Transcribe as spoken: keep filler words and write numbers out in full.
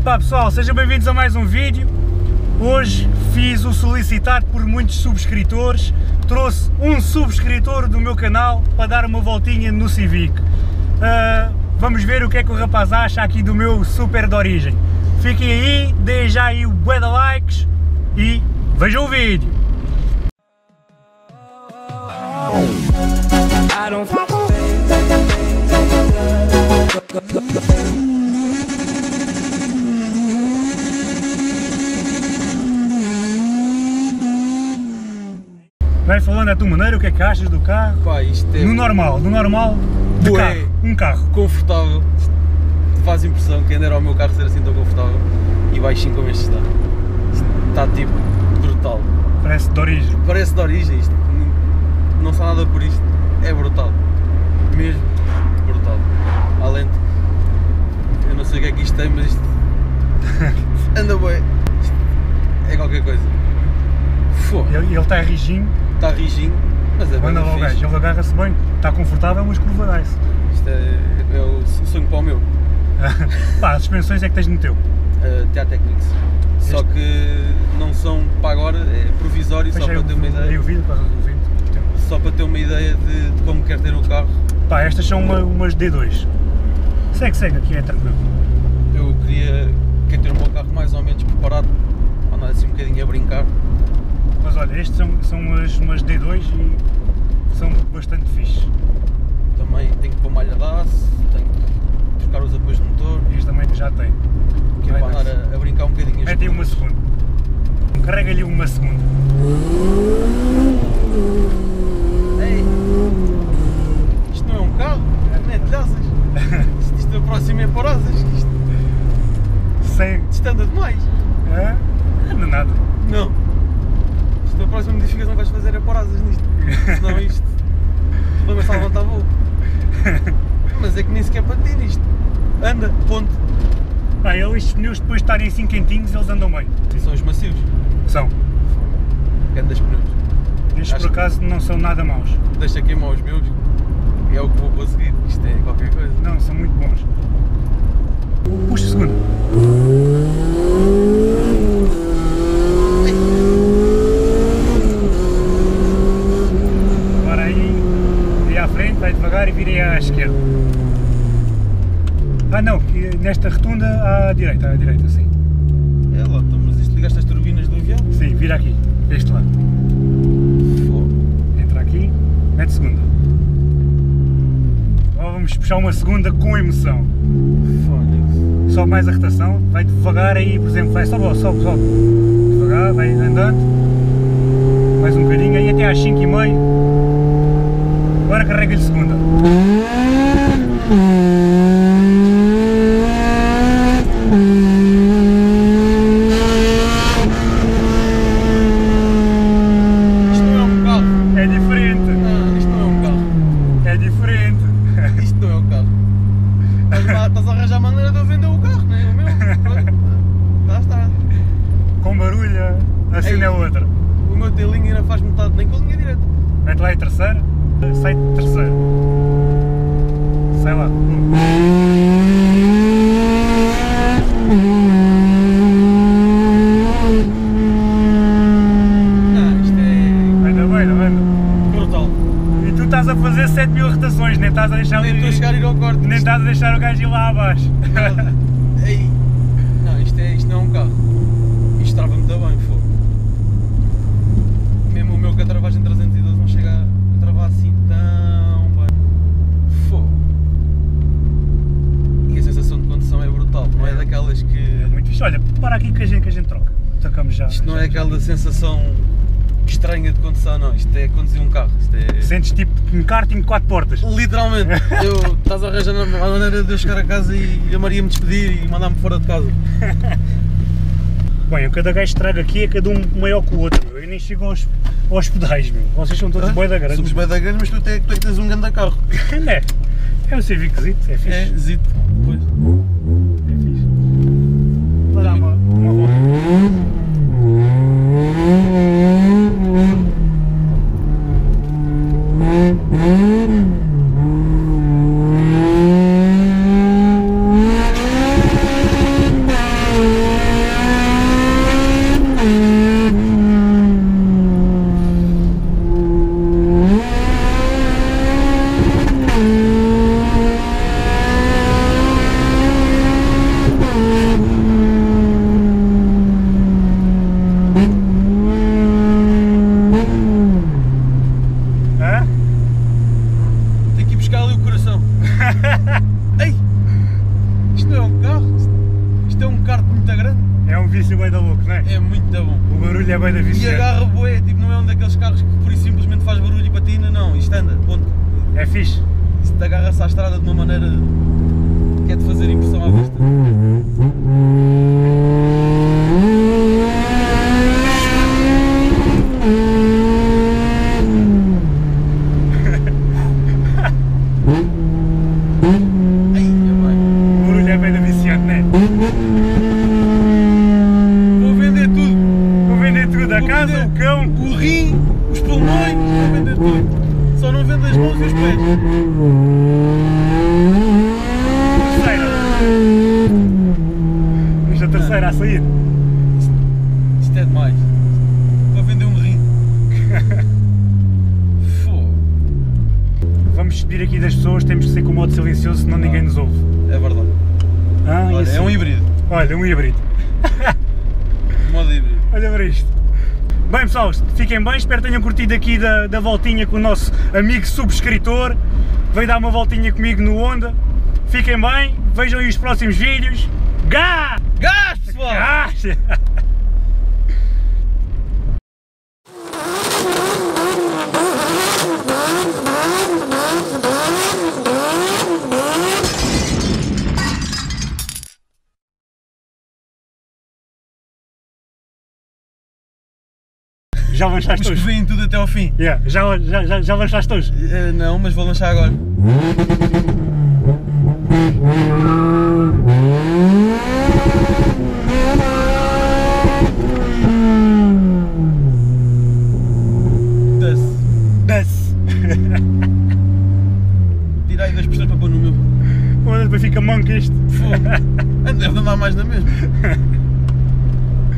Epá pessoal, sejam bem-vindos a mais um vídeo. Hoje fiz o solicitado por muitos subscritores, trouxe um subscritor do meu canal para dar uma voltinha no Civic. Uh, vamos ver o que é que o rapaz acha aqui do meu super de origem. Fiquem aí, deem já aí o bué de likes e vejam o vídeo. Vai falando à tua maneira, o que é que achas do carro? Pá, isto é no normal, no normal de Ué, carro, um carro. Confortável, faz impressão que ainda era o meu carro ser assim tão confortável e baixinho como este está. Isto está tipo brutal. Parece de origem. Parece de origem isto, não, não sabe nada por isto, é brutal, mesmo brutal. Além de que eu não sei o que é que isto tem, mas isto anda bem, isto é qualquer coisa. Fogo. Ele, ele está rijinho. Está rijinho, mas é bem anda logo, gajo, ele agarra-se bem, está confortável, mas curva-se. Isto é, é o sonho para o meu. Pá, as suspensões é que tens no teu? Uh, T A Technics. Este... Só que não são para agora, é provisório, só para ter uma ideia. O vídeo, para o vídeo. Só para ter uma ideia de, de como quer ter o carro. Pá, estas são uma, umas D dois. Segue, segue, aqui é tranquilo. Eu queria, quer ter o meu carro mais ou menos preparado, para andar assim um bocadinho a brincar. Mas olha, estes são, são umas, umas D dois e são bastante fixe. Também tenho que pôr malha de aço, tenho que buscar os apoios do motor. Este também já tem. Que é para andar a, a brincar um bocadinho. Mete aí uma segunda. Carrega-lhe uma segunda. Ei! Isto não é um carro, não é de asas. Isto, isto é próximo é por asas. Isto, Sem... isto anda demais. É? Anda nada. Não. Isto a próxima modificação que vais fazer é por asas nisto. Senão isto. Vamos só levantar voo. Mas é que nem sequer patina isto. Anda, ponto. Pá, eles, estes pneus depois de estarem assim quentinhos, eles andam bem. São os macios. São. Grandes pneus. Estes Acho por acaso não são nada maus. Deixa queimar os meus. E é o que vou conseguir. Isto é qualquer coisa. Não, são muito bons. Puxa o segundo. Agora aí, aí à frente, vai devagar e virei à esquerda. Ah não, nesta rotunda à direita, à direita, sim. É lá, então, mas isto ligaste as turbinas do avião? Sim, vira aqui, deste lado. Fogo. Entra aqui, mete segunda. Agora vamos puxar uma segunda com emoção. Fogo. Sobe mais a rotação, vai devagar aí, por exemplo, vai, sobe, sobe, sobe. Devagar, vai andando. Mais um bocadinho, aí até às cinco e meia. Agora carrega-lhe segunda. Isto não é um carro. É diferente. Não, isto não é um carro. É diferente. Isto não é um carro. Estás, estás a arranjar a maneira de eu vender o carro, não é? O meu. Lá está. Com barulho, assim Ei. é outra. O meu T-Link ainda faz metade, nem com a linha direta. Mete lá em terceira, sai de terceira. Sai lá. Não, isto é Anda bem, não anda? brutal. E tu estás a fazer sete mil rotações, nem estás a deixar, Nem estou a chegar a ir ao corte. nem estás a deixar o gajo ir lá abaixo. Nada. Ei. Não, isto, é, isto não é um carro. Isto trava muito bem, fogo. Mesmo o meu com a travagem trezentos e doze não chega a travar assim tão bem. Fogo. E a sensação de condução é brutal, não é daquelas que... É muito fixe. Olha, para aqui que a gente, que a gente troca. Tocamos já. Isto não já, é aquela sensação estranha de condução, não. Isto é conduzir um carro. Isto é... Sentes tipo um karting de quatro portas. Literalmente. Eu, estás a arranjar a maneira de eu chegar a casa e a Maria me despedir e mandar-me fora de casa. Bem, cada gajo estraga aqui é cada um maior que o outro, meu. Eu nem chego aos, aos pedais, meu. Vocês são todos Ah, boi da grande. Somos bem da grande, mas tu, te, tu é que tens um grande carro. Não é? É o Civiczito, é fixe. É, zito. Pois. É fixe. Vou dar uma, uma volta. isto é um kart muito grande. É um vício bem da louco, não é? É muito bom. O barulho é bem da E vício. agarra bué, tipo, não é um daqueles carros que por isso simplesmente faz barulho e patina, não, isto anda, ponto. É fixe. Isto agarra-se à estrada de uma maneira que é de fazer impressão à vista. O barulho é bem da viciante, não é? Vou vender tudo. Vou vender tudo, a Vou casa, vender o cão. o rim, os pulmões, vou vender tudo. Só não vendo as mãos e os pés. Terceira. Vamos a terceira a sair. Isto, isto é demais. Vou vender um rim. Fogo. Vamos despedir aqui das pessoas, temos que ser com o modo silencioso, senão ninguém nos ouve. É verdade. Ah, Olha, isso. é um híbrido. Olha, um híbrido. Modo híbrido. Olha para isto. Bem pessoal, fiquem bem, espero que tenham curtido aqui da, da voltinha com o nosso amigo subscritor. Veio dar uma voltinha comigo no Honda. Fiquem bem, vejam aí os próximos vídeos. Gás! Gás, pessoal! Gás! Já lançaste Os que hoje? vêm tudo até ao fim. Yeah, já, já, já, já lançaste hoje? Uh, não, mas vou lançar agora. Desce. Desce! Tira aí dois por cento para pôr no meu. Olha, depois fica manco isto. Fogo. Deve andar mais na mesma.